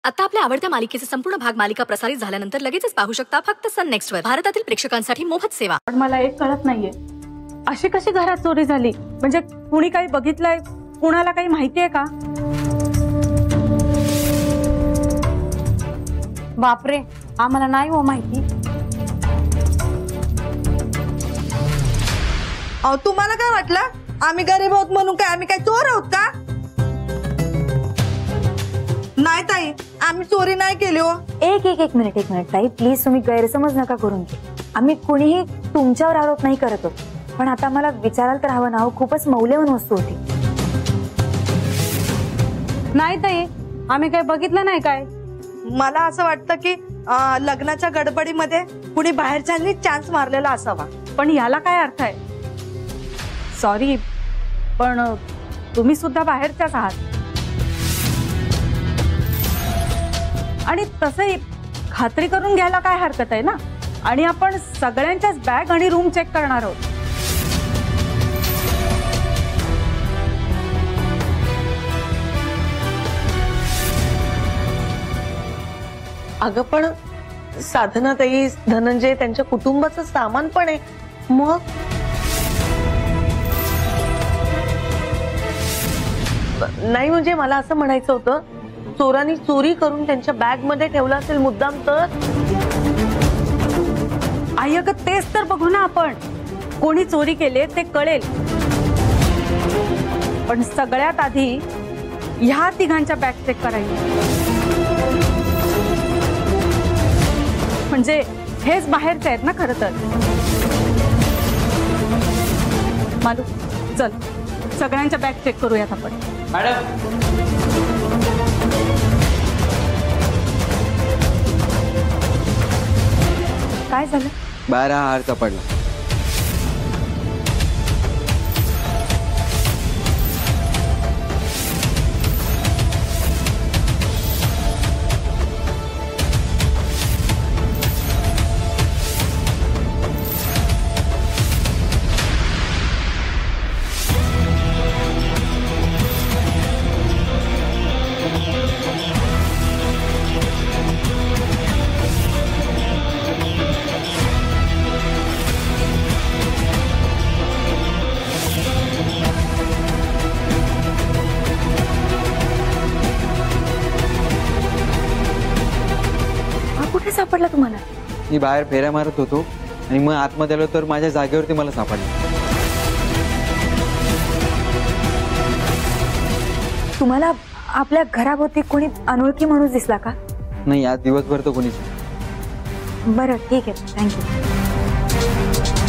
आता आपल्या आवडत्या मालिकेचे संपूर्ण भाग मालिका प्रसारित झाल्यानंतर लगेचच पाहू शकता फक्त सन नेक्स्ट वर. भारतातील प्रेक्षकांसाठी मोफत सेवा. पण मला एक कळत नाहीये, अशी कशी घरात चोरी झाली? म्हणजे कुणी काही बघितलंय? कुणाला काही माहितीये का? बापरे, आम्हाला नाही हो माहिती. अहो तुम्हाला काय वाटलं आम्ही गरीब आहोत म्हणून? काय आम्ही काय चोर आहोत का? नाही ताई, आम्ही चोरी नाही केली हो. एक मिनिट ताई, प्लीज तुम्ही गैरसमज नका करून घे. आम्ही कुणीही तुमच्यावर आरोप नाही करत होतो, पण आता मला विचारायला तर हवं ना, खूपच मौल्यवान वस्तू होती. नाही ताई, आम्ही काय बघितलं नाही. काय मला असं वाटतं की लग्नाच्या गडबडीमध्ये कुणी बाहेरच्यांनी चान्स मारलेला असावा. पण याला काय अर्थ आहे? सॉरी, पण तुम्ही सुद्धा बाहेरच्याच आहात. आणि तसंही खात्री करून घ्यायला काय हरकत आहे ना. आणि आपण सगळ्यांच्याच बॅग आणि रूम चेक करणार आहोत. अगं पण साधनाताई, धनंजय त्यांच्या कुटुंबाचं सामान पण आहे. मग नाही, म्हणजे मला असं म्हणायचं होतं, चोरांनी चोरी करून त्यांच्या बॅग मध्ये ठेवला असेल मुद्दाम तर. आई अगं तेच तर बघू ना आपण. कोणी चोरी केले ते कळेल, पण सगळ्यात आधी ह्या तिघांच्या बॅग चेक करायच्या. म्हणजे हेच बाहेरचे आहेत ना खरं तर. मालू चल, सगळ्यांच्या बॅग चेक करूयात आपण. मॅडम, काय झालं? बाहेर हा हार सापडला. कुठे सापडला तुम्हाला? मी बाहेर फेऱ्या मारत होतो आणि मग आतमध्ये आलो तर माझ्या जागेवरती मला सापडला. तुम्हाला आपल्या घराभोवती कोणी अनोळखी माणूस दिसला का? नाही, आज दिवसभर तर कोणीच. बरं ठीक आहे, थँक्यू.